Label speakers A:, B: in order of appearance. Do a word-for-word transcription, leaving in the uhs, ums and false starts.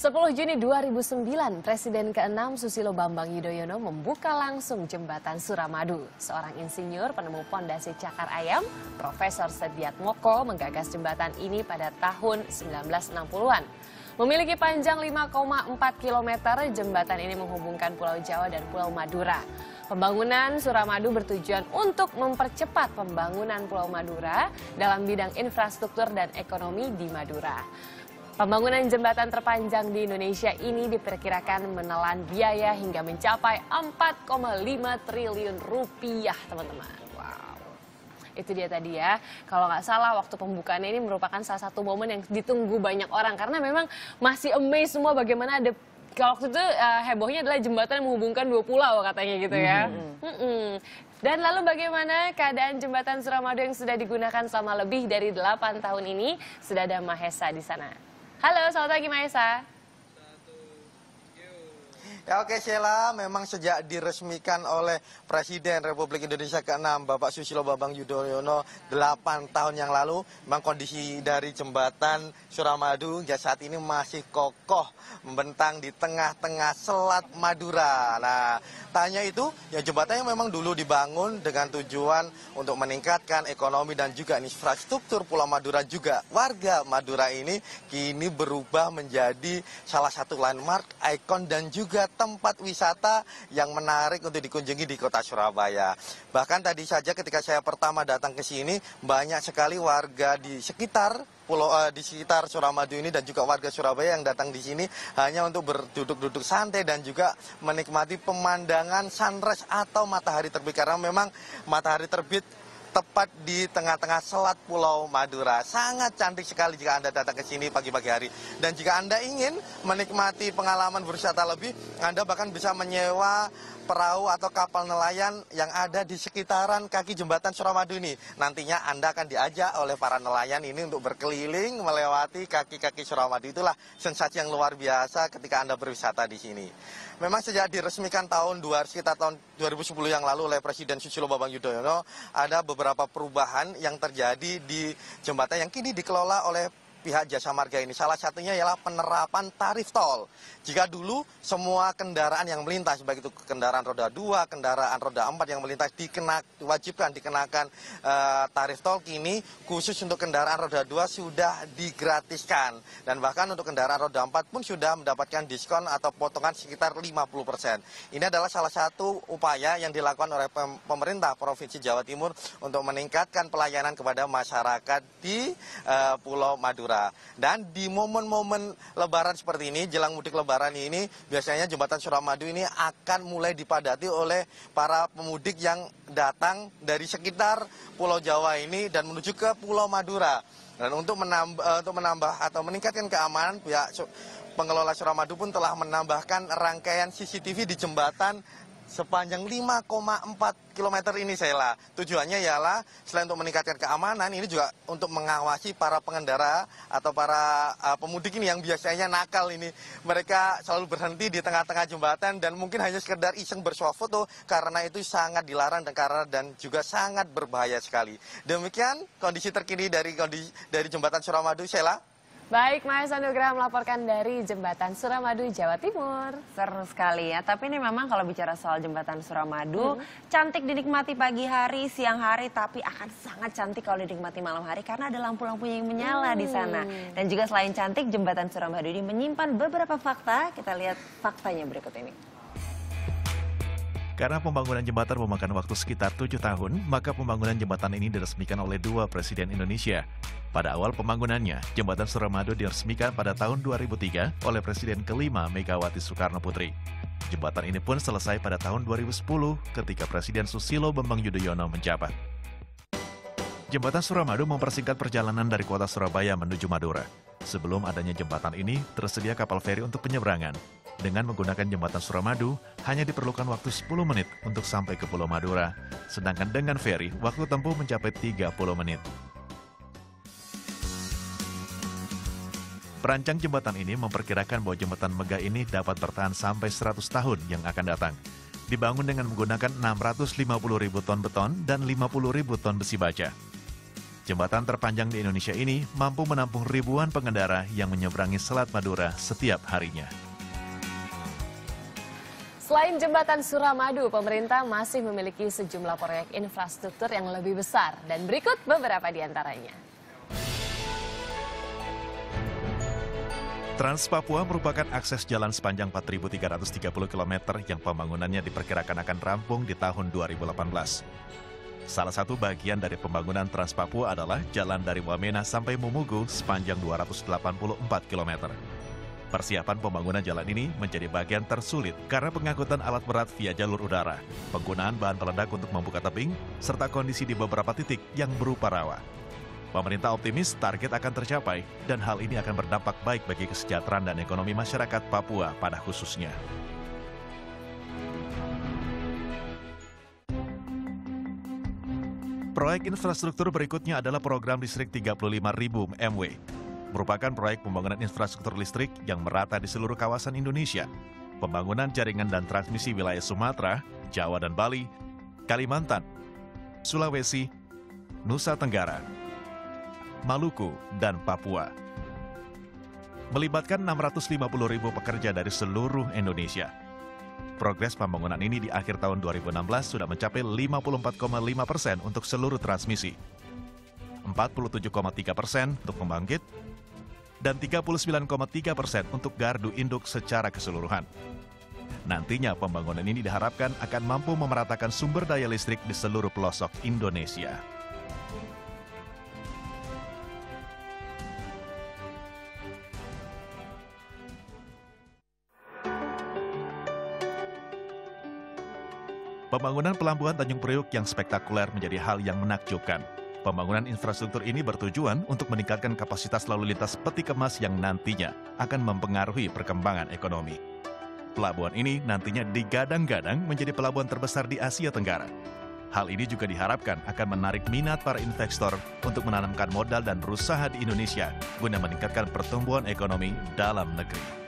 A: sepuluh Juni dua ribu sembilan, Presiden keenam Susilo Bambang Yudhoyono membuka langsung jembatan Suramadu. Seorang insinyur penemu pondasi cakar ayam, Profesor Sediatmoko menggagas jembatan ini pada tahun sembilan belas enam puluhan. Memiliki panjang lima koma empat kilometer, jembatan ini menghubungkan Pulau Jawa dan Pulau Madura. Pembangunan Suramadu bertujuan untuk mempercepat pembangunan Pulau Madura dalam bidang infrastruktur dan ekonomi di Madura. Pembangunan jembatan terpanjang di Indonesia ini diperkirakan menelan biaya hingga mencapai empat koma lima triliun rupiah, teman-teman. Wow, itu dia tadi ya. Kalau nggak salah waktu pembukaannya ini merupakan salah satu momen yang ditunggu banyak orang. Karena memang masih amazed semua bagaimana ada, kalau waktu itu uh, hebohnya adalah jembatan yang menghubungkan dua pulau katanya gitu ya. Mm-hmm. Mm-hmm. Dan lalu bagaimana keadaan jembatan Suramadu yang sudah digunakan selama lebih dari delapan tahun ini? Sudah ada Mahesa di sana. Halo, selamat pagi Mahesa.
B: Ya oke Sheila, memang sejak diresmikan oleh Presiden Republik Indonesia keenam Bapak Susilo Bambang Yudhoyono delapan tahun yang lalu, memang kondisi dari jembatan Suramadu hingga saat ini masih kokoh membentang di tengah-tengah Selat Madura. Nah, tanya itu, ya jembatan yang memang dulu dibangun dengan tujuan untuk meningkatkan ekonomi dan juga infrastruktur Pulau Madura, juga warga Madura ini kini berubah menjadi salah satu landmark, ikon dan juga tempat wisata yang menarik untuk dikunjungi di kota Surabaya. Bahkan tadi saja ketika saya pertama datang ke sini, banyak sekali warga di sekitar pulau uh, di sekitar Suramadu ini dan juga warga Surabaya yang datang di sini hanya untuk berduduk-duduk santai dan juga menikmati pemandangan sunrise atau matahari terbit, karena memang matahari terbit tepat di tengah-tengah selat Pulau Madura. Sangat cantik sekali jika Anda datang ke sini pagi-pagi hari. Dan jika Anda ingin menikmati pengalaman berwisata lebih, Anda bahkan bisa menyewa perahu atau kapal nelayan yang ada di sekitaran kaki jembatan Suramadu ini. Nantinya Anda akan diajak oleh para nelayan ini untuk berkeliling melewati kaki-kaki Suramadu. Itulah sensasi yang luar biasa ketika Anda berwisata di sini. Memang sejak diresmikan tahun dua, sekitar tahun dua ribu sepuluh yang lalu oleh Presiden Susilo Bambang Yudhoyono, ada beberapa perubahan yang terjadi di jembatan yang kini dikelola oleh pihak Jasa Marga ini. Salah satunya ialah penerapan tarif tol. Jika dulu semua kendaraan yang melintas, baik itu kendaraan roda dua, kendaraan roda empat yang melintas dikenak, diwajibkan dikenakan uh, tarif tol, kini khusus untuk kendaraan roda dua sudah digratiskan. Dan bahkan untuk kendaraan roda empat pun sudah mendapatkan diskon atau potongan sekitar lima puluh persen. Ini adalah salah satu upaya yang dilakukan oleh pemerintah Provinsi Jawa Timur untuk meningkatkan pelayanan kepada masyarakat di uh, Pulau Madura. Dan di momen-momen lebaran seperti ini, jelang mudik lebaran ini, biasanya jembatan Suramadu ini akan mulai dipadati oleh para pemudik yang datang dari sekitar Pulau Jawa ini dan menuju ke Pulau Madura. Dan untuk menambah, untuk menambah atau meningkatkan keamanan, pihak pengelola Suramadu pun telah menambahkan rangkaian C C T V di jembatan sepanjang lima koma empat kilometer ini, Sheila. Tujuannya ialah selain untuk meningkatkan keamanan, ini juga untuk mengawasi para pengendara atau para uh, pemudik ini yang biasanya nakal ini. Mereka selalu berhenti di tengah-tengah jembatan dan mungkin hanya sekedar iseng bersuah foto, karena itu sangat dilarang dan karena dan juga sangat berbahaya sekali. Demikian kondisi terkini dari kondisi dari jembatan Suramadu, Sheila.
A: Baik, Mahesa Nugraha melaporkan dari Jembatan Suramadu, Jawa Timur.
C: Seru sekali ya, tapi ini memang kalau bicara soal Jembatan Suramadu, hmm. cantik dinikmati pagi hari, siang hari, tapi akan sangat cantik kalau dinikmati malam hari karena ada lampu-lampunya yang menyala hmm. di sana. Dan juga selain cantik, Jembatan Suramadu ini menyimpan beberapa fakta. Kita lihat faktanya berikut ini.
D: Karena pembangunan jembatan memakan waktu sekitar tujuh tahun, maka pembangunan jembatan ini diresmikan oleh dua Presiden Indonesia. Pada awal pembangunannya, jembatan Suramadu diresmikan pada tahun dua ribu tiga oleh Presiden kelima Megawati Soekarno Putri. Jembatan ini pun selesai pada tahun dua ribu sepuluh ketika Presiden Susilo Bambang Yudhoyono menjabat. Jembatan Suramadu mempersingkat perjalanan dari kota Surabaya menuju Madura. Sebelum adanya jembatan ini, tersedia kapal feri untuk penyeberangan. Dengan menggunakan jembatan Suramadu, hanya diperlukan waktu sepuluh menit untuk sampai ke Pulau Madura. Sedangkan dengan feri, waktu tempuh mencapai tiga puluh menit. Perancang jembatan ini memperkirakan bahwa jembatan megah ini dapat bertahan sampai seratus tahun yang akan datang. Dibangun dengan menggunakan enam ratus lima puluh ribu ton beton dan lima puluh ribu ton besi baja. Jembatan terpanjang di Indonesia ini mampu menampung ribuan pengendara yang menyeberangi Selat Madura setiap harinya.
A: Selain jembatan Suramadu, pemerintah masih memiliki sejumlah proyek infrastruktur yang lebih besar. Dan berikut beberapa di antaranya.
D: Trans Papua merupakan akses jalan sepanjang empat ribu tiga ratus tiga puluh kilometer yang pembangunannya diperkirakan akan rampung di tahun dua ribu delapan belas. Salah satu bagian dari pembangunan Trans Papua adalah jalan dari Wamena sampai Mumugu sepanjang dua ratus delapan puluh empat kilometer. Persiapan pembangunan jalan ini menjadi bagian tersulit karena pengangkutan alat berat via jalur udara, penggunaan bahan peledak untuk membuka tebing, serta kondisi di beberapa titik yang berupa rawa. Pemerintah optimis target akan tercapai dan hal ini akan berdampak baik bagi kesejahteraan dan ekonomi masyarakat Papua pada khususnya. Proyek infrastruktur berikutnya adalah program listrik tiga puluh lima ribu megawatt. Merupakan proyek pembangunan infrastruktur listrik yang merata di seluruh kawasan Indonesia. Pembangunan jaringan dan transmisi wilayah Sumatera, Jawa dan Bali, Kalimantan, Sulawesi, Nusa Tenggara, Maluku, dan Papua. Melibatkan enam ratus lima puluh ribu pekerja dari seluruh Indonesia. Progres pembangunan ini di akhir tahun dua ribu enam belas sudah mencapai lima puluh empat koma lima persen untuk seluruh transmisi, empat puluh tujuh koma tiga persen untuk pembangkit, dan tiga puluh sembilan koma tiga persen untuk gardu induk secara keseluruhan. Nantinya pembangunan ini diharapkan akan mampu memeratakan sumber daya listrik di seluruh pelosok Indonesia. Pembangunan pelabuhan Tanjung Priuk yang spektakuler menjadi hal yang menakjubkan. Pembangunan infrastruktur ini bertujuan untuk meningkatkan kapasitas lalu lintas peti kemas yang nantinya akan mempengaruhi perkembangan ekonomi. Pelabuhan ini nantinya digadang-gadang menjadi pelabuhan terbesar di Asia Tenggara. Hal ini juga diharapkan akan menarik minat para investor untuk menanamkan modal dan berusaha di Indonesia guna meningkatkan pertumbuhan ekonomi dalam negeri.